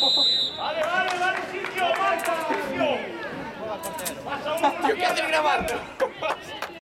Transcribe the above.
Vale, Silvio, marca, Silvio. Pasa uno. ¿Qué haces grabando?